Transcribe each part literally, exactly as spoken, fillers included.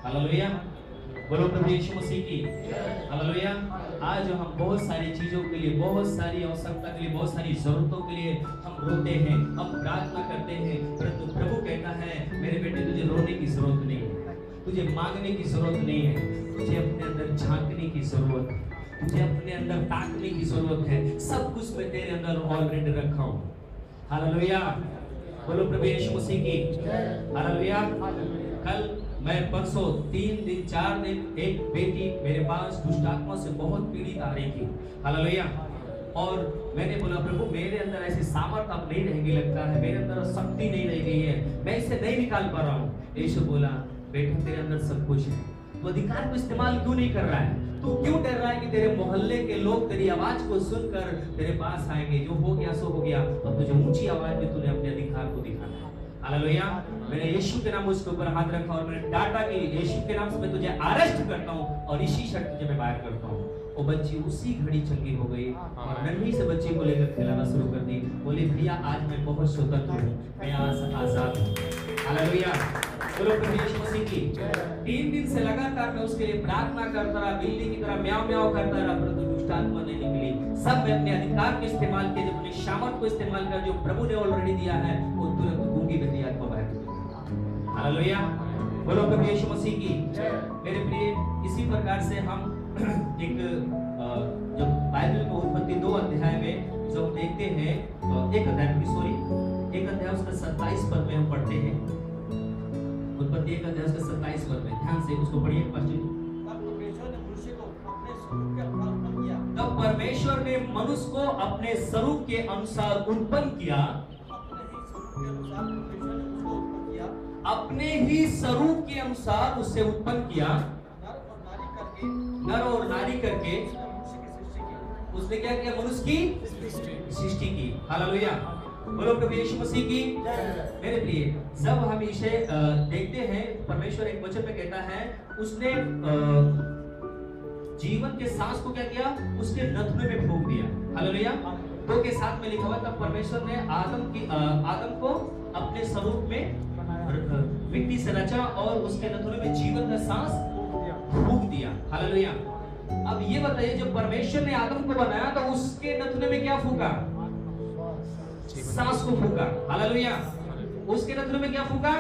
Hallelujah, बोलो प्रभु यीशु मसीह की hallelujah. आज हम बहुत सारी चीजों के लिए, बहुत सारी आवश्यकता के लिए, बहुत सारी जरूरतों के लिए हम रोते हैं, हम प्रार्थना करते हैं, परंतु प्रभु कहता है मेरे बेटे तुझे रोने की जरूरत नहीं है, तुझे मांगने की जरूरत नहीं है, तुझे अपने अंदर झांकने की जरूरत है, तुझे अपने अंदर ताकने की जरूरत है। सब कुछ मैं तेरे अंदर ऑलरेडी रखा हूँ। हालेलुया, बोलो प्रभु यीशु मसीह की हालेलुया। कल मैं परसों तीन दिन चार दिन एक बेटी मेरे पास दुष्ट आत्मा से बहुत पीड़ित आ रही थी। हालेलुया, और मैंने बोला प्रभु मेरे अंदर ऐसी सामर्थ अब नहीं रहेगी, लगता है मेरे अंदर शक्ति नहीं रह गई है, मैं इसे नहीं निकाल पा रहा हूँ। यीशु बोला बेटा तेरे अंदर सब कुछ है, तो अधिकार को इस्तेमाल क्यों नहीं कर रहा है? तू क्यों डर रहा है कि तेरे मोहल्ले के लोग तेरी आवाज को सुनकर तेरे पास आएंगे? जो हो गया सो हो गया, अब तुझे ऊंची आवाज में तूने अपने अधिकार को दिखाना है। हालेलुया, मैंने यीशु के नाम उसके ऊपर हाथ रखा और मैंने डांटा कि यीशु के नाम से मैं तुझे अरेस्ट करता हूँ और इसी शर्त तुझे मैं बाहर करता हूँ। वो बच्ची उसी घड़ी चंगी हो गई और नन्ही से बच्ची को लेकर खिलाना शुरू कर दी। बोली भैया आज मैं बहुत स्वतंत्र हूँ, मैं आज आजाद हूँ। हालेलुया, बोलो प्रभु यीशु मसीह की। तीन दिन से लगातार मैं उसके लिए प्रार्थना करता रहा, बिल्ली की तरह म्याऊं म्याऊं करता रहा, परंतु दुष्ट आत्मा नहीं निकली। सब मैं अपने अधिकार को इस्तेमाल किया, जब अपनी सामर्थ को इस्तेमाल कर जो प्रभु ने ऑलरेडी दिया है, वो तुरंत गूंगी बहरी आत्मा बाहर निकली। हालेलुया, बोलो प्रभु यीशु मसीह की। मेरे प्रिय, इसी प्रकार से हम एक जब बाइबल को उत्पत्ति दो अध्याय में जब देखते हैं, एक अध्याय में सॉरी एक अध्याय उसका सत्ताईस पद में हम पढ़ते हैं। उत्पत्ति एक अध्याय उसका सत्ताईस पद में ध्यान से उसको पढ़िए पास्टर। तब परमेश्वर ने मनुष्य को अपने स्वरूप के अनुसार उत्पन्न किया, अपने ही स्वरूप के अनुसार उससे उत्पन्न किया, नर और नारी करके उसने क्या किया? मनुष्य की सृष्टि की। हालेलुया, बोलो प्रभु यीशु मसीह की। मेरे प्रिय, जब हम इसे देखते हैं, परमेश्वर एक वचन में कहता है उसने जीवन के सांस को क्या किया? उसके नथुने में फूंक दिया। हालेलुया, दो के साथ में लिखा हुआ तब परमेश्वर ने आदम की आदम को अपने स्वरूप में मिट्टी से रचा और उसके नथुने में जीवन का सांस फूंक दिया। हालेलुया, अब ये बताइए जब परमेश्वर ने आदम को बनाया तो उसके नथुने में क्या फूंका? सांस को फूंका। हालेलुया, उसके नथुने में क्या फूंका?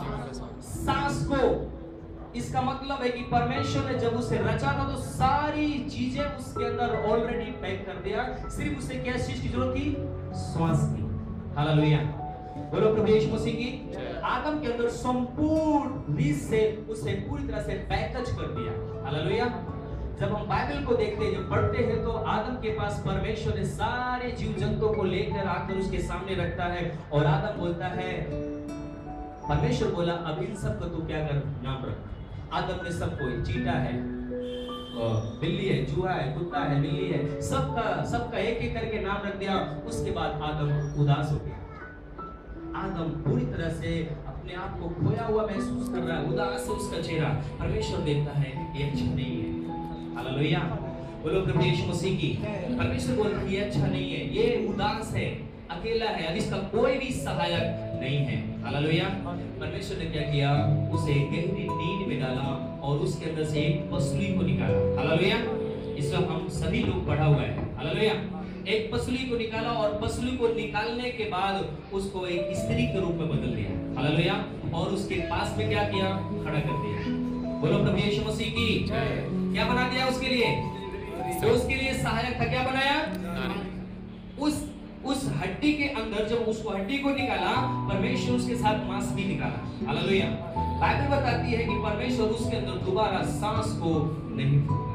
सांस को। इसका मतलब है कि परमेश्वर ने जब उसे रचा था तो सारी चीजें उसके अंदर ऑलरेडी पैक कर दिया, सिर्फ उसे क्या चीज की जरूरत थी? श्वास की। हालेलुया, बोलो प्रभु यीशु मसीह की। आदम के अंदर संपूर्ण रीत से उसे पूरी तरह से पैकेज कर दिया। हालेलुया, जब हम बाइबल को देखते हैं, जब पढ़ते हैं तो आदम के पास परमेश्वर ने सारे जीव जंतुओं को लेकर आकर उसके सामने रखता है और आदम बोलता है, परमेश्वर बोला अब इन सब का तू क्या कर? नाम रख। आदम ने सबको, चींटा है, बिल्ली है, चूहा है, कुत्ता है, बिल्ली है, सबका सबका एक एक करके नाम रख दिया। उसके बाद आदम उदास हो गया। आदम पूरी तरह से अपने आप को खोया हुआ महसूस कर रहा है, उदास है उसका चेहरा। परमेश्वर देखता है ये अच्छा नहीं है। हालेलुया, बोलो प्रभु यीशु मसीह की। परमेश्वर बोलता है ये अच्छा नहीं है, ये उदास है, अकेला है, अब इसका कोई भी सहायक नहीं है। हालेलुया, परमेश्वर ने क्या किया? उसे गहरी नींद में डाला और उसके अंदर से एक पसली को निकाला। हालेलुया, इसका हम सभी लोग पढ़ा हुआ है। हालेलुया, एक पसली को निकाला और पसली को निकालने के बाद उसको एक स्त्री के रूप में बदल दिया। हालेलुया, और उसके पास में क्या किया? खड़ा कर दिया। बोलो प्रभु यीशु मसीह की। क्या बना दिया उसके लिए? जो उसके लिए सहायक था, क्या बनाया? उस उस हड्डी के अंदर जब उसको हड्डी को निकाला, परमेश्वर उसके साथ मांस भी निकाला। हालेलुया, बाइबल बताती है कि परमेश्वर उसके अंदर दोबारा सांस को नहीं फूंका।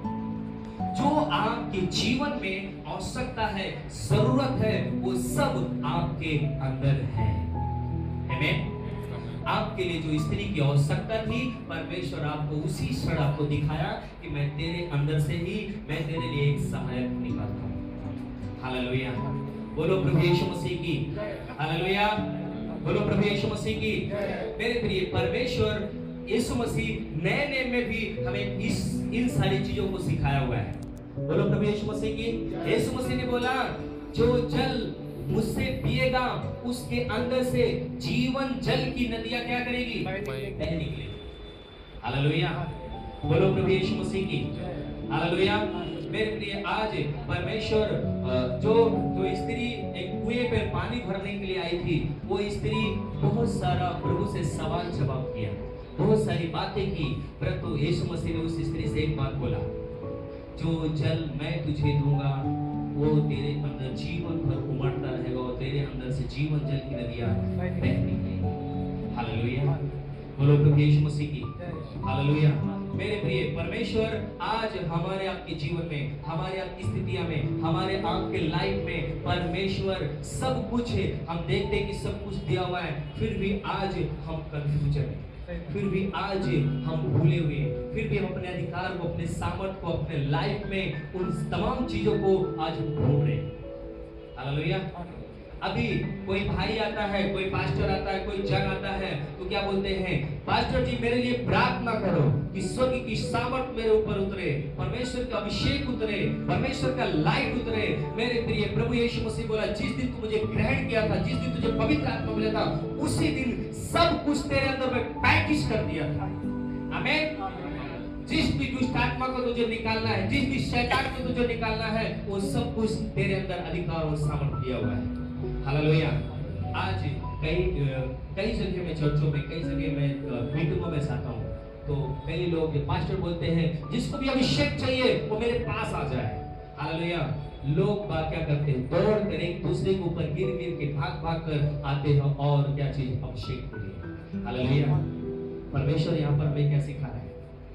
जो आपके जीवन में आवश्यकता है, जरूरत है, वो सब आपके अंदर है। आमीन। आपके लिए जो स्त्री की आवश्यकता थी, परमेश्वर आपको उसी क्षण आपको दिखाया कि मैं तेरे अंदर से ही मैं तेरे लिए एक सहायक निकालता हूँ। हालेलुया, बोलो प्रभु यीशु मसीह की। हालेलुया, बोलो प्रभु यीशु मसीह की। मेरे प्रिय, परमेश्वर यीशु मसीह नए नियम में भी हमें इस इन सारी चीजों को सिखाया हुआ है। बोलो प्रभु यीशु मसीह की। यीशु मसीह ने बोला जो जल मुझसे पिएगा उसके अंदर से जीवन जल की नदियां क्या करेगी? बह निकलेगी। हालेलुया, बोलो प्रभु यीशु मसीह की हालेलुया। मेरे प्रिय, आज परमेश्वर जो जो स्त्री एक कुएं पे पानी भरने के लिए आई थी, वो स्त्री बहुत सारा प्रभु से सवाल जवाब किया, बहुत सारी बातें की, परंतु यीशु मसीह ने उस स्त्री से एक बात बोला, जो जल मैं तुझे दूंगा वो तेरे अंदर जीवन भर उमड़ता रहेगा और तेरे अंदर से जीवन जल की नदियां बहती। हालेलुया, बोलो प्रभु यीशु मसीह की हालेलुया। मेरे प्रिय, परमेश्वर आज हमारे आपके जीवन में, हमारे आपकी स्थितियां में, हमारे आपके लाइफ में परमेश्वर सब कुछ है। हम देखते हैं कि सब कुछ दिया हुआ है, फिर भी आज हम कंफ्यूजन है, फिर भी आज हम भूले हुए, फिर भी हम अपने अधिकार को, अपने सामर्थ को, अपने लाइफ में उन तमाम चीजों को आज ढूंढ रहे हैं। हालेलुया। अभी कोई भाई आता है, कोई पास्टर आता है, कोई जन आता है, तो क्या बोलते हैं, पास्टर जी मेरे लिए प्रार्थना करो कि स्वर्ग की सामर्थ मेरे ऊपर उतरे, परमेश्वर का अभिषेक उतरे, परमेश्वर का लाइट उतरे। मेरे प्रिय, प्रभु यीशु मसीह बोला, जिस दिन तू मुझे ग्रहण किया था, जिस दिन तुझे पवित्र आत्मा मिला था, उसी दिन सब कुछ तेरे अंदर में पैकेज कर दिया था। आमीन। जिस भी दुष्ट आत्मा को तुझे निकालना है, जिस भी शैतान को तुझे निकालना है, वो सब कुछ तेरे अंदर अधिकार और सामर्थ दिया हुआ है। हालेलुया। आज कई कई जगह में, चर्चों में, कई जगह में, मीटिंगों में जाता हूँ, तो कई लोग पास्टर बोलते हैं जिसको भी अभिषेक चाहिए वो मेरे पास आ जाए। हालेलुया। लोग बात क्या करते हैं, दौड़ कर एक दूसरे के ऊपर गिर गिर के भाग भाग कर आते हैं और क्या चीज, अभिषेक के लिए। हालेलुया। परमेश्वर यहाँ पर हमें क्या सिखा रहा है,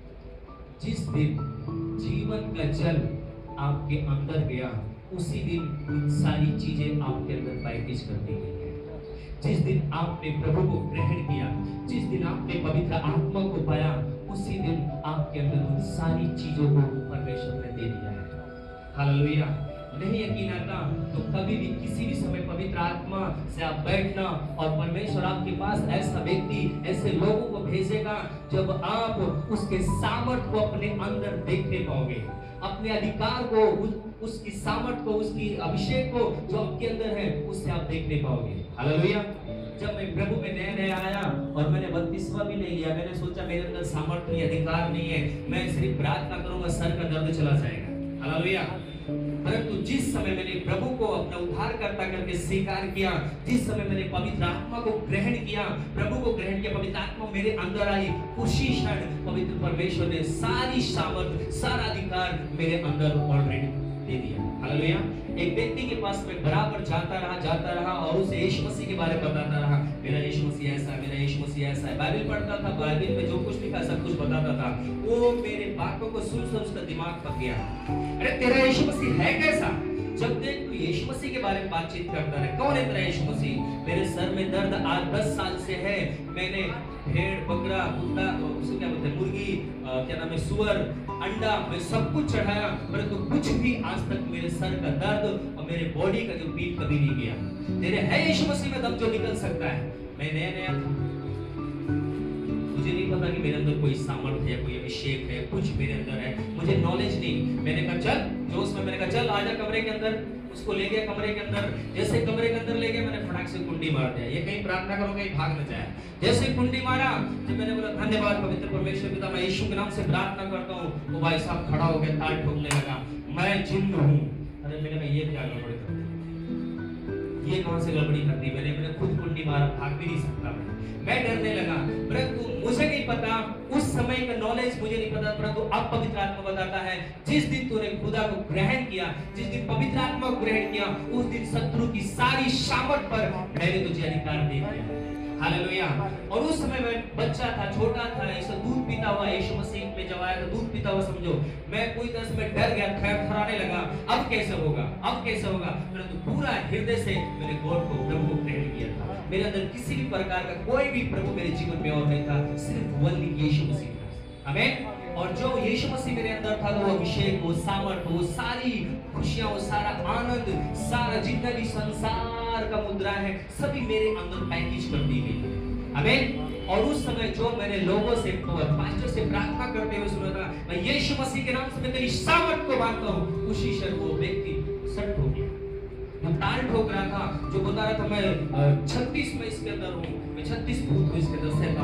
जिस दिन जीवन का जल आपके अंदर गया, उसी दिन सारी चीजें आपके अंदर पैकेज कर दी गई है। जिस दिन आपने प्रभु को ग्रहण किया, जिस दिन आपने पवित्र आत्मा को पाया, उसी दिन आपके अंदर उन सारी चीजों को परमेश्वर ने दे दिया है। हालेलुया। नहीं यकीन आता तो कभी भी किसी भी समय पवित्र आत्मा से आप बैठना और परमेश्वर आपके पास ऐसा व्यक्ति, ऐसे लोगों को भेजेगा जब आप उसके सामर्थ को अपने अंदर देखने पाओगे, अपने अधिकार को, उस, उसकी सामर्थ को, उसकी अभिषेक को जो आपके अंदर है, उससे आप देखने पाओगे। हालेलुया। जब मैं प्रभु में नया नया आया और मैंने बत्तीसवां भी ले लिया, मैंने सोचा मेरे अंदर सामर्थ नहीं, अधिकार नहीं है, मैं सिर्फ प्रार्थना करूंगा सर का दर्द चला जाएगा। हालेलुया। परंतु जिस समय मैंने प्रभु को अपना उद्धारकर्ता करके स्वीकार किया, जिस समय मैंने पवित्र आत्मा को ग्रहण किया, प्रभु को ग्रहण किया, पवित्र आत्मा मेरे अंदर आई, उसी क्षण पवित्र परमेश्वर ने सारी सामर्थ, सारा अधिकार मेरे अंदर ऑलरेडी दे दिया। हालेलुया। एक व्यक्ति के पास मैं बराबर जाता रहा जाता रहा और उसे यीशु मसीह के बारे में बताता रहा, मेरा यीशु मसीह ऐसा है, मेरा यीशु मसीह ऐसा है, बाइबल पढ़ता था, बाइबल में जो कुछ लिखा सब कुछ बताता था। वो मेरे बातों को सुन सुन उसका दिमाग पक गया। अरे तेरा यीशु मसीह है कैसा? जब देख तू यीशु मसीह के बारे में बातचीत करता है, कौन है तेरा यीशु मसीह? मेरे सर में दर्द आज दस साल से है, मैंने भेड़, बकरा, कुत्ता, उसको क्या बोलते हैं, मुर्गी, क्या नाम है, सुअर, अंडा, मैं सब कुछ चढ़ाया, परंतु कुछ भी आज तक मेरे सर का दर्द और मेरे बॉडी का जो पीठ कभी नहीं गया। तेरे है यीशु मसीह में दम जो निकल सकता है। मैं नया नया था, मुझे नहीं पता कि मेरे अंदर कोई सामर्थ्य है, कोई अभिषेक है, कुछ मेरे अंदर है, मुझे नॉलेज नहीं। मैंने कहा चल, जो उसमें मैंने कहा चल आजा कमरे के अंदर, उसको ले गया कमरे के अंदर। जैसे कमरे के अंदर ले गया, मैंने फटाक से कुंडी मार दिया, ये कहीं प्रार्थना करो कहीं भाग न जाए। जैसे कुंडी मारा, जब मैंने बोला धन्यवाद पवित्र परमेश्वर पिता, मैं यीशु के नाम से प्रार्थना करता हूँ, वो भाई साहब खड़ा हो गया, ताल ठोकने लगा, मैं जिन्न हूँ। अरे मैंने कहा ये क्या गड़बड़ी कर दी, ये कौन से गड़बड़ी कर दी? मैंने मैंने खुद कुंडी मारा, भाग भी नहीं सकता मैं मैं डरने लगा। परंतु मुझे नहीं पता, उस समय का नॉलेज मुझे नहीं पता, परंतु अब पवित्र आत्मा बताता है, जिस दिन तूने खुदा को ग्रहण किया, जिस दिन पवित्र आत्मा को ग्रहण किया, उस दिन शत्रु की सारी सामर्थ पर मैंने तुझे अधिकार दे दिया। हालेलुया। और उस समय मैं बच्चा था, छोटा था, ऐसा दूध पीता हुआ, यीशु मसीह में जब आया तो दूध पीता हुआ समझो, मैं पूरी तरह से मैं डर गया, थरथराने लगा, अब कैसे होगा, अब कैसे होगा? परंतु पूरा हृदय से मैंने गॉड को, प्रभु को ग्रहण किया था। मेरे अंदर किसी भी प्रकार का कोई भी प्रभु मेरे जीवन में और नहीं था, सिर्फ वही यीशु मसीह था। आमीन। और जो यीशु मसीह मेरे अंदर था, वो अभिषेक, वो सामर्थ, वो सारी खुशियां, वो सारा आनंद, सारा जितना भी संसार का मुद्रा है, सभी मेरे अंदर पैकेज कर दी गई। आमीन। और उस समय जो मैंने लोगों से, पास्टर से प्रार्थना करते हुए सुना था, मैं यीशु मसीह के नाम से मैं तेरी सामर्थ को मानता हूँ, उसी क्षण वो व्यक्ति सट हो गया, जो ताल ठोक रहा था, जो बता रहा था मैं छत्तीस में इसके अंदर हूँ, मैं छत्तीस भूत हूँ इसके अंदर, शैतान हूँ,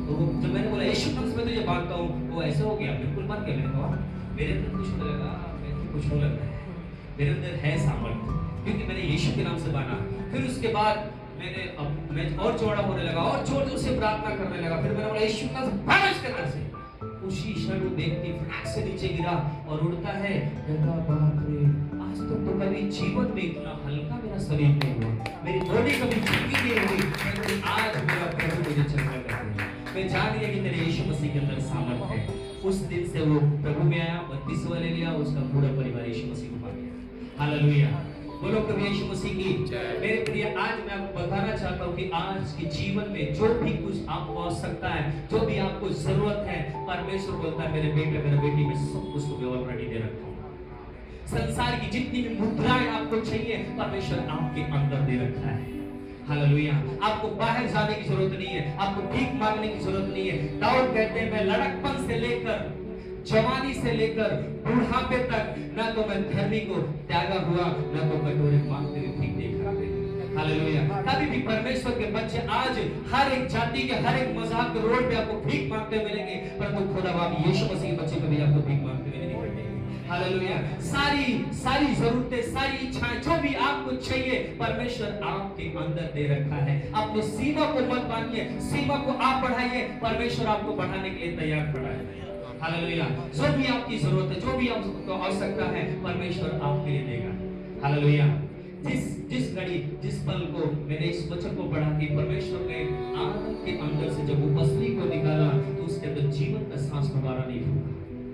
तो जब मैंने बोला यीशु नाम से मैं तुझे बांधता हूँ, वो ऐसा हो गया, बिल्कुल बांध गया। मैंने कहा मेरे अंदर कुछ होने लगा, मेरे को कुछ होने लग रहा है, मेरे अंदर है सामर्थ्य, क्योंकि मैंने यीशु के नाम से बांधा। फिर उसके बाद मैंने अब मैं और चौड़ा होने लगा और जोर जोर से प्रार्थना करने लगा। फिर मैंने बोला यीशु के नाम से भाग इसके अंदर से। उसी क्षण वो व्यक्ति फटाक से नीचे गिरा और उड़ता है, कहता बाप रे, आज तक तो कभी जीवन में इतना हल्का मेरा शरीर नहीं हुआ, मेरी बॉडी कभी झुकी नहीं हुई, आज मेरा प्रभु मुझे चलने लगा। मैं जान गया कि मेरे यीशु मसीह के अंदर सामर्थ है। उस दिन से वो प्रभु में आया, बत्तीसवां ले लिया, उसका पूरा परिवार यीशु मसीह को पा गया। हालेलुया, बोलो प्रभु यीशु मसीह की। मेरे प्रिय, आज मैं आपको बताना चाहता हूँ कि आज के जीवन में जो भी कुछ आपको आवश्यकता है, जो भी आपको जरूरत है, परमेश्वर बोलता है मेरे बेटे मेरे बेटी में सब कुछ तुम्हें ऑलरेडी दे रखा हूँ। संसार की जितनी भी मुद्राएं आपको चाहिए, परमेश्वर आपके अंदर दे रखा है। हालेलुया, आपको बाहर जाने की जरूरत नहीं है, आपको भीख मांगने की जरूरत नहीं है। दाऊद कहते हैं मैं लड़कपन से लेकर जवानी से लेकर बुढ़ापे तक ना तो मैं धर्मी को त्यागा हुआ, ना तो कटोरे मांगते हुए भीख देखा। हालेलुया, कभी भी परमेश्वर के बच्चे आज हर एक जाति के हर एक मजहब के रोड पे आपको भीख मांगते मिलेंगे, परंतु खुदा बाप यीशु मसीह के बच्चे कभी आपको भीख मांगते हुए नहीं मिलेंगे। हालेलुया, सारी सारी जरूरतें, सारी इच्छाएं, जो भी आपको चाहिए, परमेश्वर आपके अंदर दे रखा है। अपनी सीमा को मत मानिए, सीमा को आप बढ़ाइए, परमेश्वर आपको बढ़ाने के लिए तैयार खड़ा है। हालेलुया, जो भी आपकी जरूरत है, जो भी आपको आवश्यकता है, परमेश्वर आपके लिए देगा। हालेलुया, जिस जिस घड़ी जिस पल को मैंने इस वचन को पढ़ा कि परमेश्वर ने आदम के अंदर से जब वो पसली को निकाला, तो उसके अंदर जीवन का सांस दोबारा नहीं फूका।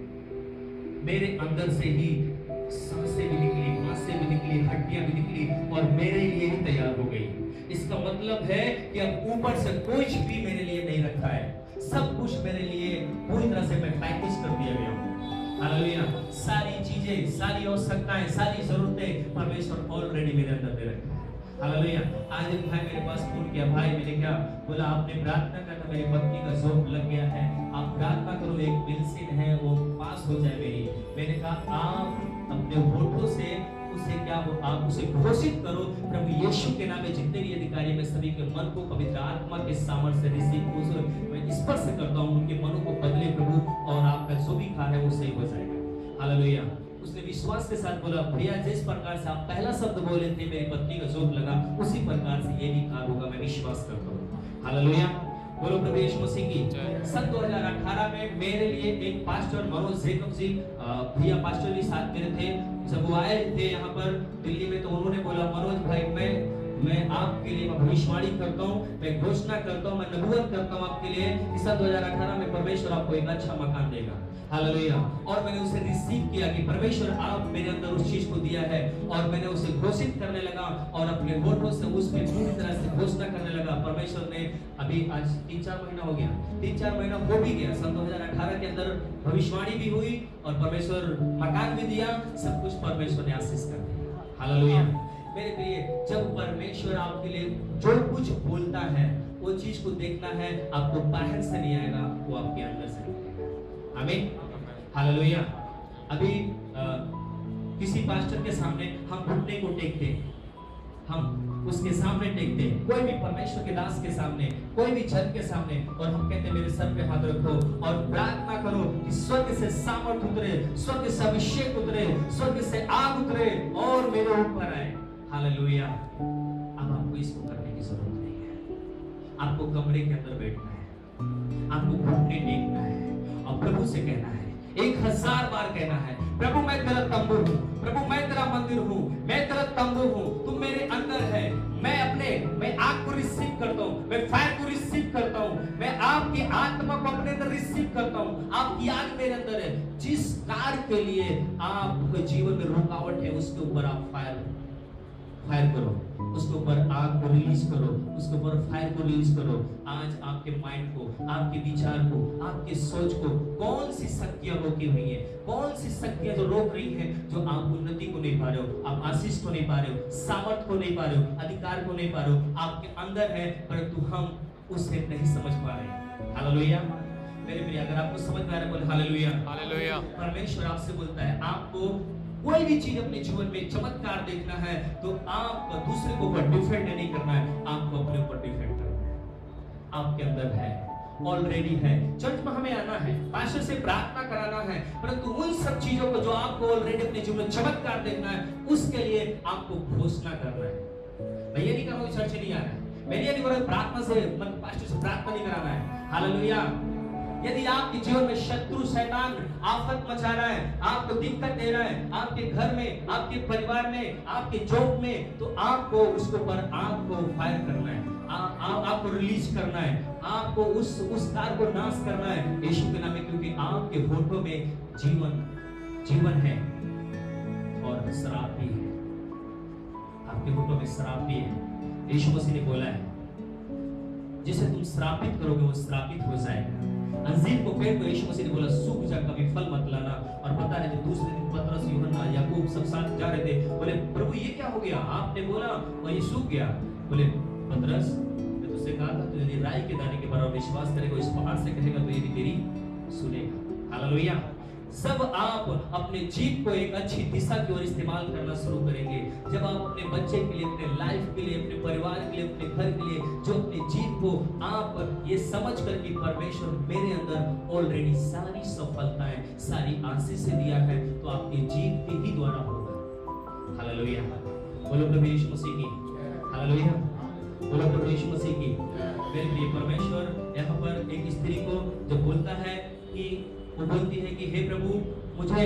मेरे अंदर से ही सांसें भी निकली, मांसें भी निकली, हड्डियां भी निकली और मेरे लिए ही तैयार हो गई। इसका मतलब है कि अब ऊपर से कुछ भी मेरे लिए नहीं रखा है, सब कुछ मेरे लिए पूरी तरह से मैं पैकेज कर दिया गया हूँ। हालेलुया, सारी चीजें, सारी आवश्यकताएं, सारी जरूरतें परमेश्वर ऑलरेडी मेरे अंदर दे रखा है। हालेलुया, आज एक भाई मेरे पास फोन किया, भाई मैंने क्या बोला, आपने प्रार्थना करना, मेरी पत्नी का जॉब लग गया है, आप प्रार्थना करो, एक मेडिसिन है वो पास हो जाए मेरी। मैंने कहा आप अपने होठों से उसे क्या वो आप उसे घोषित करो, प्रभु यीशु के नाम में जितने भी अधिकारी में सभी के मन को पवित्र आत्मा के सामर्थ्य से रिसीव करो। मैं स्पर्श करता हूँ, उनके मनों को बदले प्रभु, और आपका जो भी कार्य है वो सही हो जाएगा। हालेलुया, उसने विश्वास के साथ बोला, भैया जिस प्रकार से आप पहला शब्द बोले थे मेरी पत्नी का जोग लगा, उसी प्रकार से ये भी कार्य होगा, मैं विश्वास करता हूँ। हालेलुया, बोलो प्रभु यीशु मसीह की। सन दो हज़ार अठारह में मेरे लिए एक पास्टर मनोज जेकब जी, भैया पास्टर भी साथ मेरे थे, जब वो आए थे यहाँ पर दिल्ली में, तो उन्होंने बोला मनोज भाई मैं मैं आपके लिए मैं भविष्यवाणी करता हूँ, मैं घोषणा करता हूँ, मैं नबूवत करता हूँ आपके लिए कि सन दो हज़ार अठारह में परमेश्वर आपको एक अच्छा मकान देगा। हालेलुया, और मैंने उसे रिसीव किया कि परमेश्वर आप मेरे अंदर उस चीज को दिया है, और मैंने उसे घोषित करने लगा और अपने होठों से उस पे पूरी तरह से घोषणा करने लगा। परमेश्वर ने अभी आज तीन चार महीना हो गया, तीन चार महीना हो भी गया, सन दो हज़ार अठारह के अंदर भविष्यवाणी भी हुई और परमेश्वर मकान भी दिया, सब कुछ परमेश्वर ने आशीष कर दिया। हालेलुया, मेरे प्रिय, जब परमेश्वर आपके लिए जो कुछ बोलता है वो चीज को देखना है, आपको बाहर से नहीं आएगा, वो आपके अंदर से आएगा। आमीन, हालेलुया। अभी आ, किसी पास्टर के सामने हम घुटने को टेकते, हम उसके सामने टेकते, कोई भी परमेश्वर के दास के सामने, कोई भी जन के सामने, और हम कहते मेरे सर पे हाथ रखो और प्रार्थना करो कि स्वर्ग से सामर्थ उतरे, स्वर्ग से अभिषेक उतरे, स्वर्ग से आग उतरे और मेरे ऊपर आए। हालेलुया, अब आपको इसको करने की जरूरत नहीं है, आपको कमरे के अंदर बैठना है, आपको घुटने टेकना है और प्रभु से कहना है, एक हजार बार कहना है, प्रभु मैं तेरा तंबू हूँ, प्रभु मैं तेरा मंदिर हूँ, मैं तेरा तंबू हूँ, तुम मेरे अंदर है, मैं अपने मैं आग को रिसीव करता हूँ, मैं फायर को रिसीव करता हूँ, मैं आपकी आत्मा को अपने अंदर रिसीव करता हूँ, आपकी आग मेरे अंदर है। जिस कार्य के लिए आपके जीवन में रुकावट है उसके ऊपर आप फायर फायर करो, उसके ऊपर आग को रिलीज करो, उसके ऊपर फायर को रिलीज करो। आज आपके माइंड को, आपके विचार को, आपके सोच को कौन सी शक्तियां रोकी हुई है, कौन सी शक्तियां जो रोक रही हैं, जो आप उन्नति को नहीं पा रहे हो, आप आशीष को नहीं पा रहे हो, सामर्थ को नहीं पा रहे हो, अधिकार को नहीं पा रहे हो, आपके अंदर है परंतु हम उसे नहीं समझ पा रहे। हालेलुया, मेरे प्रिय, अगर आपको समझ में आ रहा है बोल हालेलुया। हालेलुया, परमेश्वर आपसे बोलता है आपको कोई भी चीज अपने जीवन में चमत्कार देखना है तो आप दूसरे के ऊपर डिफेंड नहीं करना है, आपको अपने ऊपर डिफेंड करना है। आपके अंदर है, ऑलरेडी है। चर्च में हमें आना है, पास्टर से प्रार्थना कराना है, परंतु उन सब चीजों को जो आपको ऑलरेडी अपने जीवन में चमत्कार देखना है, उसके लिए आपको घोषणा करना है। मैं ये नहीं कह रहा हूं चर्च नहीं आना है, मैं ये नहीं कह रहा प्रार्थना से मतलब पास्टर से प्रार्थना नहीं कराना है। हालेलुया। यदि आपके जीवन में शत्रु शैतान आफत मचा रहा है, आपको दिक्कत दे रहा है, आपके घर में, आपके परिवार में, आपके जॉब में, तो आपको उसके ऊपर आपको फायर करना है, आ, आ, आपको रिलीज करना है, आपको उस उस कार को नाश करना है यीशु के नाम में, क्योंकि आपके होठों में जीवन जीवन है और शराब भी है। आपके होठों में शराब भी है। यीशु मसीह ने बोला है जिसे तुम श्रापित करोगे वो श्रापित हो जाएगा। अंजीर को पेड़ को यीशु मसीह ने बोला सूख जा, कभी फल मत लाना। और पता है जब दूसरे दिन पतरस, यूहन्ना, याकूब सब साथ जा रहे थे, बोले प्रभु ये क्या हो गया, आपने बोला और ये सूख गया। बोले पतरस मैं तुझसे कहा था तू यदि राई के दाने के बराबर विश्वास करेगा, इस पहाड़ से कहेगा तो ये भी तेरी सुनेगा। हालेलुया। सब आप अपने जीव को एक अच्छी दिशा की ओर इस्तेमाल करना शुरू करेंगे जब आप अपने बच्चे के लिए, अपने लाइफ के लिए, अपने परिवार के लिए, अपने घर के लिए, जो अपने जीव को आप ये समझ कर कि परमेश्वर मेरे अंदर ऑलरेडी सारी सफलताएं, सारी आशीष दिया है, तो आपके जीव के ही द्वारा होगा। हालेलुया। बोलो प्रभु यीशु मसीह की हालेलुया। बोलो प्रभु यीशु मसीह की। मेरे प्रिय परमेश्वर यहाँ पर एक स्त्री को जब बोलता है कि वो बोलती है कि हे प्रभु मुझे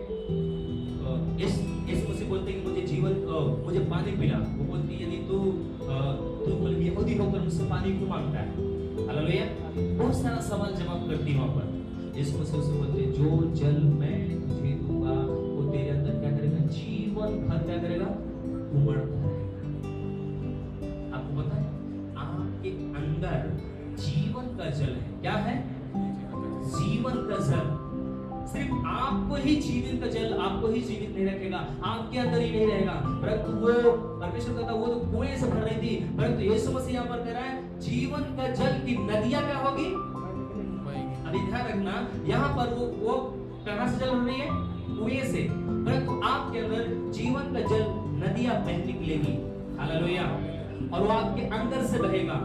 इस यीशु मसीह बोलते हैं कि मुझे जीवन मुझे पानी पिला। वो बोलती है यदि तू तू मतलब यहूदी होकर मुझसे पानी क्यों मांगता है। हालेलुया। बहुत सारा सवाल जवाब करती है वहां पर। यीशु मसीह उसे बोलते हैं जो जल मैं तुझे दूंगा वो तेरे अंदर क्या करेगा, जीवन भर क्या करेगा, उमड़ता रहेगा। आपको पता है आपके अंदर जीवन का जल है। क्या है? जीवन का जल। सिर्फ आपको ही जीवन का जल आपको ही जीवित नहीं रखेगा, आपके अंदर ही नहीं रहेगा, परंतु वो परमेश्वर कहता वो तो कुएं से भर रही थी, परंतु यीशु मसीह यहाँ पर कह रहा है जीवन का जल की नदियां क्या होगी। अभी ध्यान रखना, यहाँ पर वो वो कहां से जल रही है, कुएं से, परंतु आपके अंदर जीवन का जल नदियां बह निकलेगी। हालेलुया। और वो आपके अंदर से बहेगा।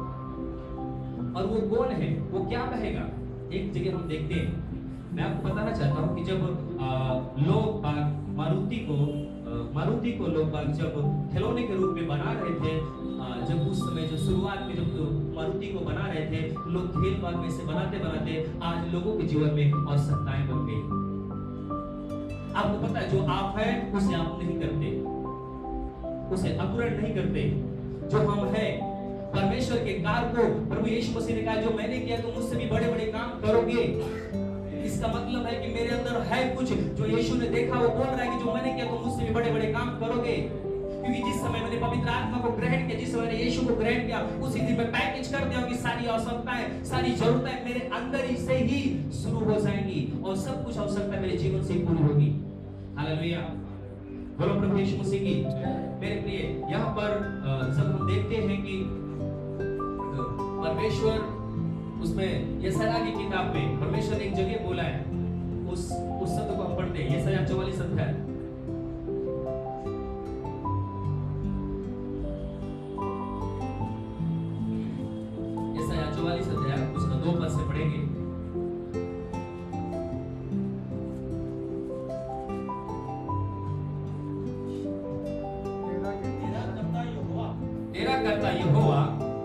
और वो कौन है, वो क्या बहेगा? एक जगह हम देखते हैं, मैं आपको बताना चाहता हूं कि जब लोग बाग मारुति को आ, मारुति को लोग बाग जब खिलौने के रूप में बना रहे थे, आ, जब उस समय जो शुरुआत में जब मारुति को बना रहे थे, लोग खेल बाग में से बनाते बनाते आज लोगों के जीवन में आवश्यकताएं बन गई। आपको पता है जो आप है उसे आप नहीं करते, उसे अपूर्ण नहीं करते। जो हम हैं परमेश्वर के कार्य को प्रभु यीशु मसीह ने कहा जो मैंने किया तुम मुझसे भी बड़े बड़े काम करोगे। इसका मतलब है कि मेरे अंदर है कुछ जो यीशु ने देखा, वो बोल रहा है कि जो मैंने किया तुम मुझसे भी बड़े बड़े काम करोगे। क्योंकि जिस समय मैंने पवित्र आत्मा को ग्रहण किया, जिस समय मैंने यीशु को ग्रहण किया, उसी दिन मैं पैकेज कर दिया कि सारी आवश्यकताएं, सारी जरूरतें मेरे अंदर ही से ही शुरू हो जाएंगी और सब कुछ आवश्यकता मेरे जीवन से पूरी होगी। हालेलुया। बोलो प्रभु यीशु मसीह की। मेरे प्रिय यहाँ पर जब हम देखते हैं कि परमेश्वर उसमें यशायाह की किताब में परमेश्वर ने एक जगह बोला है, उस उस शब्द को हम पढ़ते हैं, यशायाह चौवालीस अध्याय। यशायाह चौवालीस अध्याय उसका दो पद से पढ़ेंगे। तेरा करता यहोवा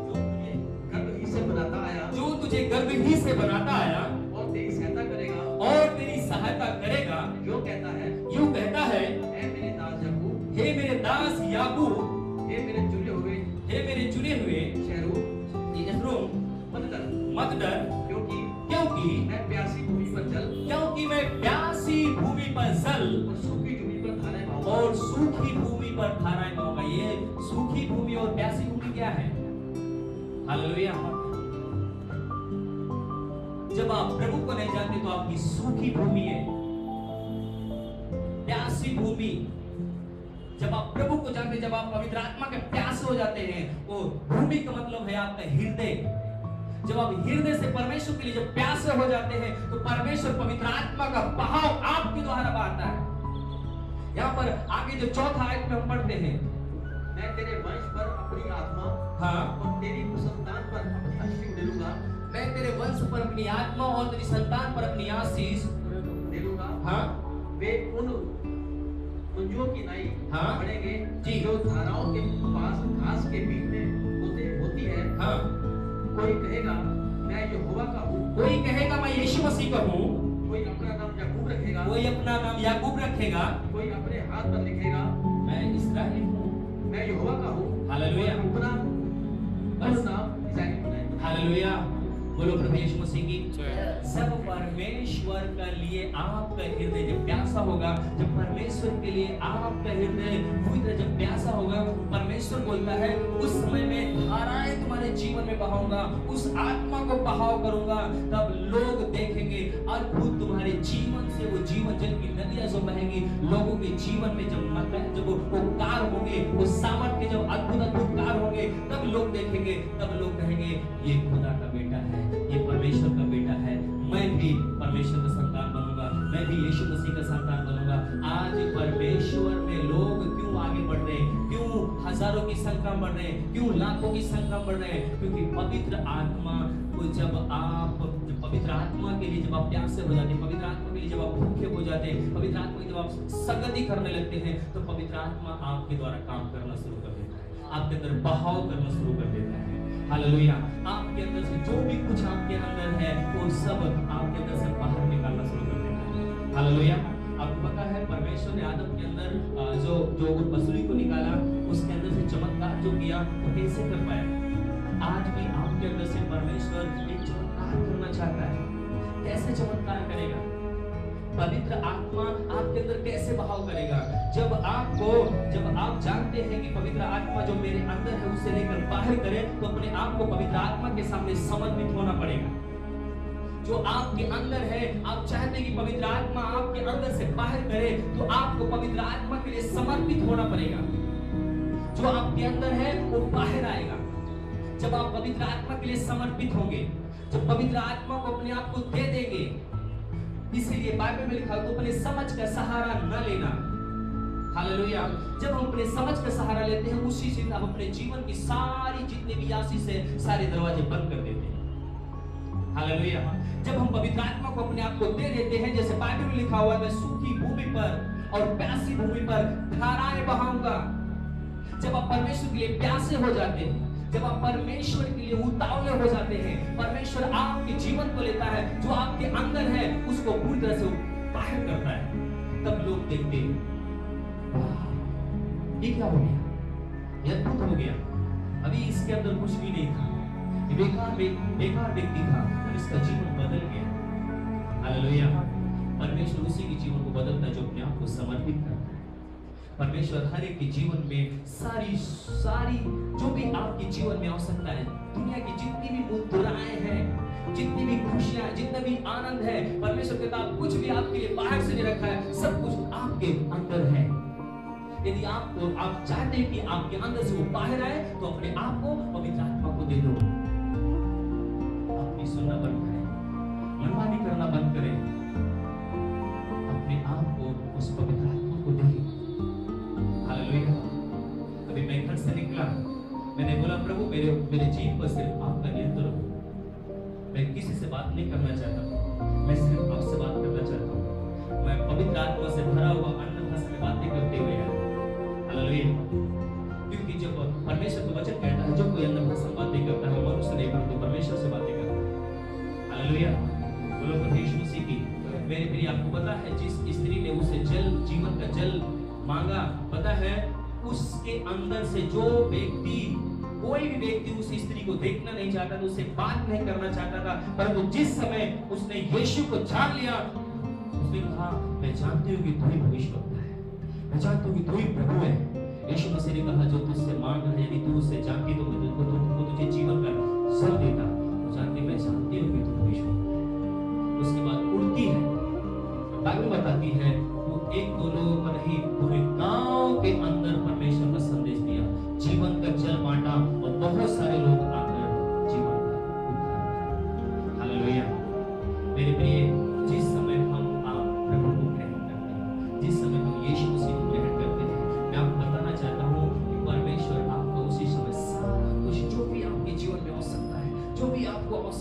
तुझे गर्भ ही से बनाता आया और तेरी सहायता करेगा और तेरी सहायता करेगा। जो कहता है यूं कहता है हे मेरे दास याकूब, हे मेरे दास याकूब, हे मेरे चुने हुए हे मेरे चुने हुए शहरों यरूशलेम, मत डर मत डर, क्योंकि क्योंकि मैं प्यासी भूमि पर जल क्योंकि मैं प्यासी भूमि पर जल और सूखी भूमि पर धाराएं बहाऊंगा। और सूखी भूमि पर धाराएं बहाऊंगा। ये सूखी भूमि और प्यासी भूमि क्या है? हालेलुया। जब आप प्रभु को नहीं जानते तो आपकी सूखी भूमि है, प्यासी भूमि। जब आप प्रभु को जानते, जब आप पवित्र आत्मा के प्यासे हो जाते हैं, वो भूमि का मतलब है आपका हृदय। जब आप हृदय से परमेश्वर के लिए जब प्यासे हो जाते हैं तो परमेश्वर पवित्र आत्मा का बहाव आपके द्वारा बहाता है। यहाँ पर आगे जो चौथा आयत में हम पढ़ते हैं, मैं तेरे वंश पर अपनी आत्मा हाँ, और तेरी संतान पर अपनी अश्वी उड़ेलूंगा। मैं तेरे वंश पर अपनी आत्मा और तेरी संतान पर अपनी आशीष दे दूंगा। हाँ वे उन मुंजों की नाई हाँ। बढ़ेंगे जी। जो धाराओं के पास घास के बीच में होते होती है। हाँ। कोई कहेगा मैं यहोवा का हूँ, कोई कहेगा मैं यीशु मसीह का हूँ, कोई अपना नाम याकूब रखेगा, कोई अपना नाम याकूब रखेगा, कोई अपने हाथ पर लिखेगा मैं इस्राएली हूँ। मैं यहोवा का हूँ, हालेलुया। और अपना बस। नाम इस्राएली बनाएगा। हालेलुया। बोलो प्रभु यीशु मसीह की। जब परमेश्वर का लिए आपका हृदय जब प्यासा होगा, जब परमेश्वर के लिए आपका हृदय पूरी तरह जब प्यासा होगा, परमेश्वर बोलता है उस समय में धाराएं तुम्हारे जीवन में बहाऊंगा, उस आत्मा को बहाव करूंगा, तब लोग देखेंगे अद्भुत तुम्हारे जीवन से वो जीवन जल की नदियां जो बहेंगी, लोगों के जीवन में जब मतलब जब वो कार्य होंगे, वो सामर्थ के जब अद्भुत अद्भुत कार्य होंगे, तब लोग देखेंगे, तब लोग कहेंगे ये खुदा का बेटा है, ये परमेश्वर का बेटा है, मैं भी परमेश्वर का संतान बनूंगा, मैं भी यीशु मसीह का संतान बनूंगा। आज परमेश्वर में लोग क्यों आगे बढ़ रहे हैं, क्यों हजारों की संख्या बढ़ रहे हैं, क्यों लाखों की संख्या बढ़ रहे हैं? क्योंकि पवित्र आत्मा को जब आप जब पवित्र आत्मा के लिए जब आप प्यासे हो जाते हैं, पवित्र आत्मा के लिए जब आप भूखे हो जाते हैं, पवित्र आत्मा की जब आप संगति करने लगते हैं, तो पवित्र आत्मा आपके द्वारा काम करना शुरू कर देता है, आपके अंदर बहाव करना शुरू कर देता है। हालेलुया। आपके अंदर से जो भी कुछ आपके अंदर है वो सब आपके अंदर से बाहर निकालना शुरू कर देता है। हालेलुया। आपको पता है परमेश्वर ने आदम के अंदर जो जो उस बसुरी को निकाला, उसके अंदर से चमत्कार जो किया वो कैसे कर पाया? आज भी आपके अंदर से परमेश्वर एक चमत्कार करना चाहता है। कैसे चमत्कार करेगा? पवित्र आत्मा आपके अंदर कैसे बहाव करेगा? जब आपको जब आप जानते हैं कि पवित्र आत्मा जो मेरे अंदर है उसे लेकर बाहर करे, तो अपने आप को पवित्र आत्मा के सामने समर्पित होना पड़ेगा। जो आपके अंदर है, आप चाहते हैं कि पवित्र आत्मा आपके अंदर से बाहर करे, तो आपको पवित्र आत्मा के लिए समर्पित होना पड़ेगा। जो आपके अंदर है वो बाहर आएगा जब आप पवित्र आत्मा के लिए समर्पित होंगे, जब पवित्र आत्मा को अपने आप को दे देंगे। इसीलिए बाइबल में लिखा है तो अपने समझ का सहारा न लेना। हालेलुया। जब हम अपने समझ का सहारा लेते हैं, उसी से हम अपने जीवन की सारी जितने भी आशीष है सारे दरवाजे बंद कर देते हैं। हालेलुया। जब हम पवित्र आत्मा को अपने आप को दे देते हैं, जैसे बाइबल में लिखा हुआ है मैं सूखी भूमि पर और प्यासी भूमि पर धाराएं बहाऊंगा। जब आप परमेश्वर के लिए प्यासे हो जाते हैं, जब आप परमेश्वर के लिए उतावले हो जाते हैं, परमेश्वर आपके जीवन को लेता है, जो आपके अंदर है उसको पूरी तरह से बाहर करता है, तब लोग देखते हैं ये क्या हो गया, ये अद्भुत हो गया। अभी इसके अंदर कुछ भी नहीं था, ये बेकार बे, बेकार व्यक्ति था और इसका जीवन बदल गया। हालेलुया। परमेश्वर उसी के जीवन को बदलता है जो अपने आप को समर्पित करता है। परमेश्वर हर एक के जीवन में सारी सारी जो भी आपके जीवन में आवश्यकता है, दुनिया की जितनी भी मुद्राएं हैं, जितनी भी खुशियां, जितना भी आनंद है, परमेश्वर कहता है कुछ भी आपके लिए बाहर से नहीं रखा है, सब कुछ आपके अंदर है। यदि आपको आप चाहते हैं कि आपके अंदर से वो बाहर आए, तो अपने आप को पवित्र आत्मा को दे दो। अपनी सुनना बंद करें, मनमानी करना बंद करें, अपने आप को उस पवित्र आत्मा को दे। हालेलुया। अभी मैं घर से निकला, मैंने बोला प्रभु मेरे मेरे जीवन पर सिर्फ आपका नियंत्रण हो। मैं किसी से बात नहीं करना चाहता, मैं सिर्फ आपसे बात करना चाहता हूँ। मैं पवित्र आत्मा से भरा हुआ अन्य भाषा में बातें करते हुए है। हालेलुया। क्योंकि जब परमेश्वर का वचन कहता है जो कोई अन्य भाषा में बातें करता है मनुष्य नहीं परंतु परमेश्वर से बातें करता है। हालेलुया। बोलो प्रभु यीशु मसीह की। मेरे प्रिय, आपको पता है जिस स्त्री ने उसे जल जीवन का जल मांगा, पता है उसके अंदर से जो व्यक्ति कोई भी व्यक्ति उस स्त्री को देखना नहीं चाहता था, उससे बात नहीं करना चाहता था, परंतु जिस समय उसने यीशु को जान लिया, उसने कहा मैं जानती हूँ कि तू ही भविष्यवक्ता है, मैं जानती हूँ कि तू ही प्रभु है। यीशु मसीह ने कहा जो तुझसे मांग रहा है, यदि तू उससे जानती तो मैं तुझको तुझको तुझे जीवन का जल देता। तो जानती मैं जानती हूँ कि तू भविष्यवक्ता है। उसके बाद उड़ती है, बाइबल बताती है एक दो लोगों को नहीं पूरे गांव के अंदर परमेश्वर का संदेश दिया, जीवन का जल बांटा और बहुत सारे लोग आकर जीवन का उद्धार। हालेलुया। मेरे प्रिय, जिस समय हम आप प्रभु को ग्रहण करते हैं, जिस समय हम यीशु मसीह को ग्रहण करते हैं, मैं आपको बताना चाहता हूँ कि परमेश्वर आपको उसी समय सारा कुछ जो भी आपके जीवन में आवश्यकता है, जो भी आपको आवश्यकता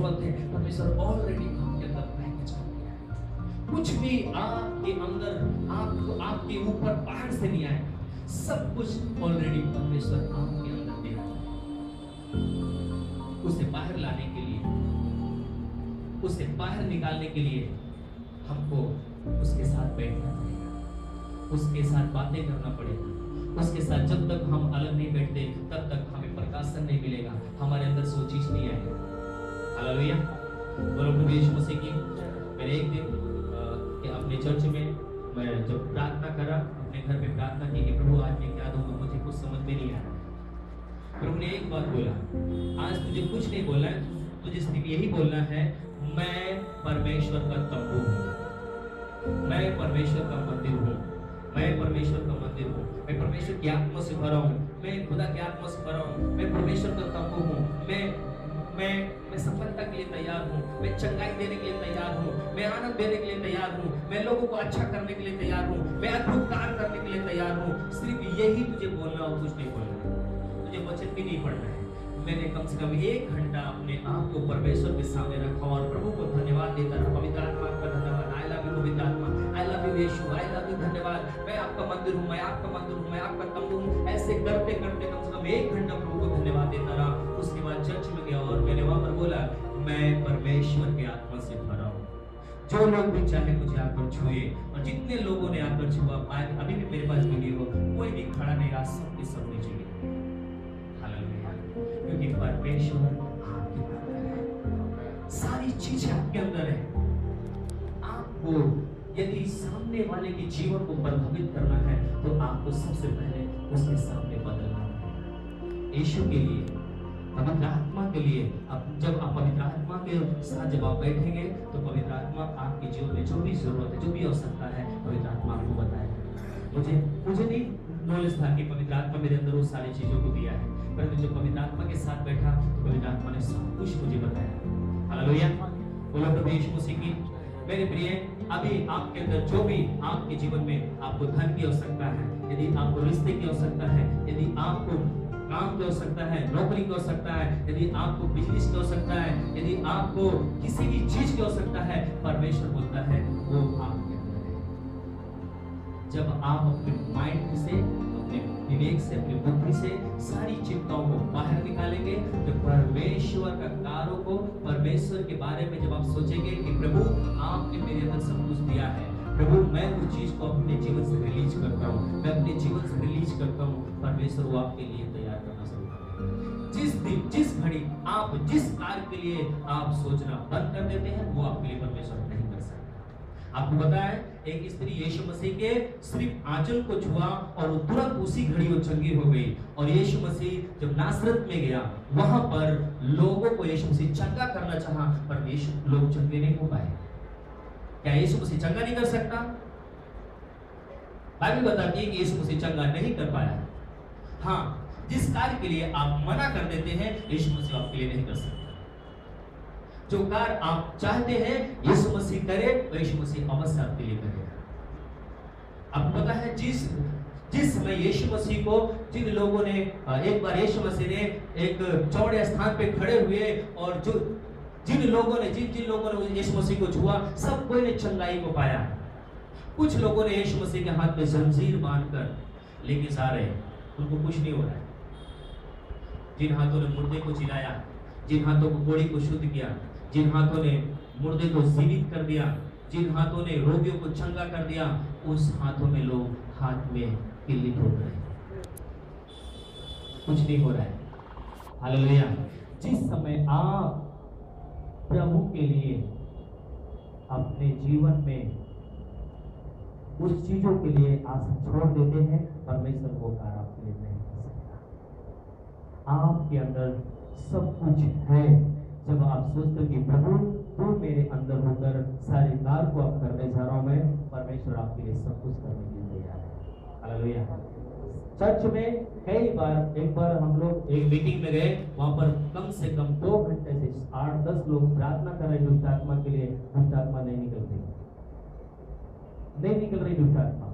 जरूरत है, परमेश्वर ऑलरेडी आपके अंदर पैकेज कर दिया है। कुछ भी आपके अंदर आपको आपके ऊपर बाहर से नहीं आए, सब कुछ ऑलरेडी परमेश्वर आपके अंदर दे रहा है। उसे बाहर लाने के लिए, उसे बाहर निकालने के लिए हमको उसके साथ बैठना पड़ेगा, उसके साथ बातें करना पड़ेगा। उसके साथ जब तक हम अलग नहीं बैठते तब तक हमें प्रकाशन नहीं मिलेगा, हमारे अंदर से वो चीज नहीं आएगी। हालेलुया, बोलो प्रभु यीशु मसीह की। मैंने एक दिन आ, अपने चर्च में मैं जब प्रार्थना करा, अपने घर में प्रार्थना की कि प्रभु आज मैं क्या दूंगा, मुझे कुछ समझ में नहीं आया। प्रभु ने एक बात बोला, आज तुझे कुछ नहीं बोलना है, तुझे सिर्फ यही बोलना है, मैं परमेश्वर का तंबू हूँ, मैं परमेश्वर का मंदिर हूँ, मैं परमेश्वर का मंदिर हूँ, मैं परमेश्वर की आत्मा से भरा हूँ, मैं खुदा की आत्मा से भरा हूँ, मैं परमेश्वर का तंबू हूँ, मैं मैं मैं सफलता के लिए तैयार हूँ, मैं चंगाई देने के लिए तैयार हूँ, मैं आनंद देने के लिए तैयार हूँ, मैं लोगों को अच्छा करने के लिए तैयार हूँ, मैं अद्भुत कार्य करने के लिए तैयार हूँ। सिर्फ यही तुझे बोलना और कुछ नहीं बोलना है, तुझे वचन भी नहीं पढ़ना है। मैंने कम से कम एक घंटा अपने आप को परमेश्वर के सामने रखा और प्रभु को धन्यवाद देता रहा। पवित्र आत्मा का धन्यवाद, आई लव यू पवित्र आत्मा, I love you Yeshu, I love you धन्यवाद, मैं आपका मंदिर हूँ, मैं आपका मंदिर हूँ, मैं आपका तंबू हूँ। ऐसे करते करते कम से कम एक घंटा प्रभु को धन्यवाद देता रहा। उसके बाद चर्च में गया और मैंने वहां पर बोला, मैं परमेश्वर के आत्मा से भरा हूँ, जो लोग भी चाहे मुझे आकर छुए। और जितने लोगों ने आकर छुआ, अभी भी मेरे पास वीडियो, कोई भी खड़ा नहीं रहा, सबके सब नीचे गिरे। क्योंकि परमेश्वर आपके अंदर है, सारी चीजें आपके अंदर है। आपको यदि सामने वाले के जीवन को प्रभावित करना है तो आपको सबसे पहले उसके सामने बदलना है। यीशु के लिए, पवित्र आत्मा के लिए, अब जब आप पवित्र आत्मा के साथ जब आप बैठेंगे तो पवित्र आत्मा आपके जीवन में जो भी जरूरत है, जो भी आवश्यकता है, पवित्र आत्मा आपको बताएगा। मुझे मुझे नहीं नॉलेज था कि पवित्र आत्मा मेरे अंदर उस सारी चीजों को दिया है, परंतु जब पवित्र आत्मा के साथ बैठा तो पवित्र आत्मा ने सब कुछ मुझे बताया। हालेलुया, बोलो प्रभु यीशु मसीह की। मेरे प्रिय, अभी आपके अंदर जो भी आपके जीवन में आपको धन की आवश्यकता है, यदि आपको रिश्ते की आवश्यकता है, यदि आपको काम की आवश्यकता है, नौकरी की आवश्यकता है, यदि आपको बिजनेस की आवश्यकता है, यदि आपको किसी भी चीज की आवश्यकता है, परमेश्वर बोलता है वो आपके अंदर है। जब आप अपने माइंड से, अपने विवेक से, अपनी बुद्धि से सारी चिंताओं को बाहर निकालेंगे तो परमेश्वर का कार्यों को, परमेश्वर के बारे में जब आप सोचेंगे कि प्रभु आपने मेरे अंदर सब कुछ दिया है, प्रभु मैं उस चीज को अपने जीवन से रिलीज करता हूँ, मैं अपने जीवन से रिलीज करता हूँ, परमेश्वर वो आपके लिए तैयार करना शुरू करेगा। जिस दिन, जिस घड़ी आप जिस कार्य के लिए आप सोचना बंद कर देते हैं, वो आपके लिए परमेश्वर नहीं कर सकता। आपको पता है, एक स्त्री यीशु मसीह के सिर्फ आंचल को छुआ और वो तुरंत उसी घड़ी वो चंगी हो गई। और यीशु मसीह जब नासरत में गया, वहां पर लोगों को यीशु मसीह चंगा करना चाहा, पर यीशु लोग चंगे नहीं हो पाए। क्या यीशु मसीह चंगा नहीं कर सकता? बाइबल बताती है कि यीशु मसीह चंगा नहीं कर पाया। हाँ, जिस कार्य के लिए आप मना कर देते हैं, यीशु मसीह आपके लिए नहीं कर सकता। जो कार्य आप चाहते हैं यीशु मसीह करे, और यीशु मसीह अवश्य आपके लिए करेगा। आपको पता है, जिस जिस समय यीशु मसीह को जिन लोगों ने, एक बार यीशु मसीह ने एक चौड़े स्थान पे खड़े हुए और जो जिन लोगों ने जिन जिन लोगों ने यीशु मसीह को छुआ, सब कोई ने चंगाई को पाया। कुछ लोगों ने यीशु मसीह के हाथ में जंजीर बांधकर लेके जा रहे हैं, उनको कुछ नहीं हो रहा है। जिन हाथों ने मुर्दे को जिलाया, जिन हाथों को कोढ़ी को शुद्ध किया, जिन हाथों ने मुर्दे को जीवित कर दिया, जिन हाथों ने रोगियों को चंगा कर दिया, उस हाथों में लोग हाथ में किल्ली ठोक रहे हैं, कुछ नहीं हो रहा है। हालेलुया। जिस समय आप प्रभु के लिए अपने जीवन में उस चीजों के लिए आशा छोड़ देते हैं, परमेश्वर वो कार्य आपके लिए नहीं कर सकता। आपके अंदर सब कुछ है। जब आप सोचते हो कि प्रभु तो मेरे अंदर होकर सारे कार्य को आप करने जा रहा हूं, मैं, परमेश्वर आपके लिए सब कुछ करने के लिए तैयार है। हालेलुया। चर्च में कई बार, एक बार हम लोग एक मीटिंग में गए, वहां पर कम से कम दो घंटे से आठ दस लोग प्रार्थना कर रहे दुष्ट आत्मा के लिए। दुष्ट आत्मा नहीं निकल रही, नहीं निकल रही दुष्ट आत्मा।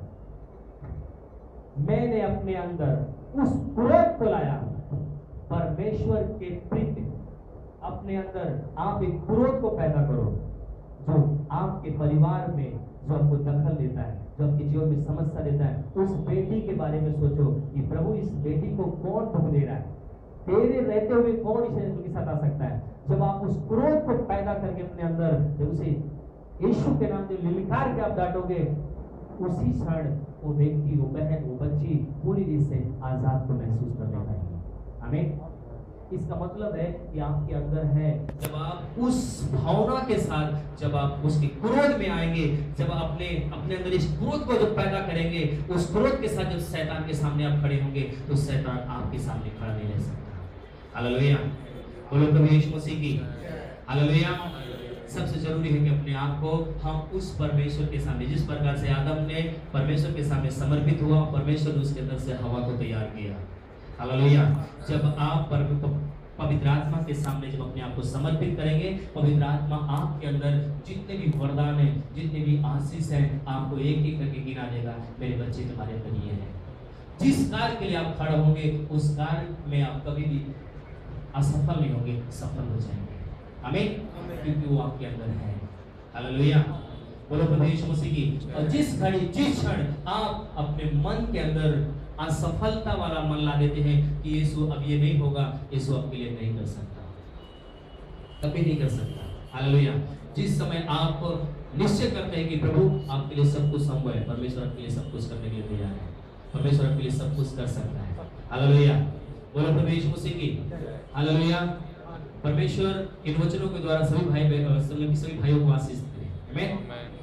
मैंने अपने अंदर उस क्रोध को लाया, परमेश्वर के प्रीति, अपने अंदर आप एक क्रोध को पैदा करो जो आपके परिवार में जो आपको दखल देता है, जो आपके जीवन में समस्या देता है। उस बेटी के बारे में सोचो कि प्रभु इस बेटी को कौन दुख दे रहा है, तेरे रहते हुए कौन इसे के साथ आ सकता है। जब आप उस क्रोध को पैदा करके अपने अंदर जब उसे यीशु के नाम से लिलकार के आप डांटोगे, उसी क्षण वो व्यक्ति, वो बहन, वो बच्ची पूरी रीत से आजाद को महसूस करने लगेगी। आमीन। इसका मतलब है कि आपके अंदर है, जब आप उस भावना के साथ, जब आप उसके क्रोध में आएंगे, जब आप अपने अपने अंदर इस क्रोध को जब पैदा करेंगे, उस क्रोध के साथ जब शैतान के सामने आप खड़े होंगे तो शैतान आपके सामने खड़ा नहीं रह सकता। हालेलुया, बोलो प्रभु यीशु मसीह की हालेलुया। सबसे जरूरी है कि अपने आप को हम उस परमेश्वर के सामने, जिस प्रकार से आदम ने परमेश्वर के सामने समर्पित हुआ, परमेश्वर ने उसके अंदर से हवा को तैयार किया। हालेलुया। जब आप पवित्र आत्मा के सामने जब अपने आप को समर्पित करेंगे, पवित्र आत्मा आपके अंदर जितने भी वरदान है, जितने भी आशीष है, आपको एक एक करके गिना देगा। मेरे बच्चे तुम्हारे अंदर ये है। जिस कार्य के लिए आप खड़े होंगे, उस कार्य में आप कभी भी असफल नहीं होंगे, सफल हो जाएंगे। आमीन, क्योंकि वो आपके अंदर है। हालेलुया, बोलो प्रभु यीशु मसीह की। और जिस घड़ी, जिस क्षण आप अपने मन के अंदर असफलता वाला मन ला देते हैं कि यीशु अब ये नहीं होगा, यीशु आपके लिए नहीं कर सकता, कभी नहीं कर सकता। हालेलुया। जिस समय आप निश्चय करते हैं कि प्रभु आपके लिए सब कुछ संभव है, परमेश्वर आपके लिए सब कुछ करने के लिए तैयार है, परमेश्वर आपके लिए सब कुछ कर सकता है। हालेलुया, बोलो प्रभु यीशु मसीह की हालेलुया। परमेश्वर इन वचनों के द्वारा सभी भाई बहनों सभी भाइयों को आशीष दे। आमीन।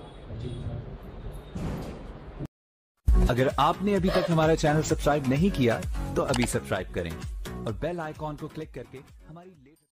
अगर आपने अभी तक हमारा चैनल सब्सक्राइब नहीं किया तो अभी सब्सक्राइब करें और बेल आइकॉन को क्लिक करके हमारी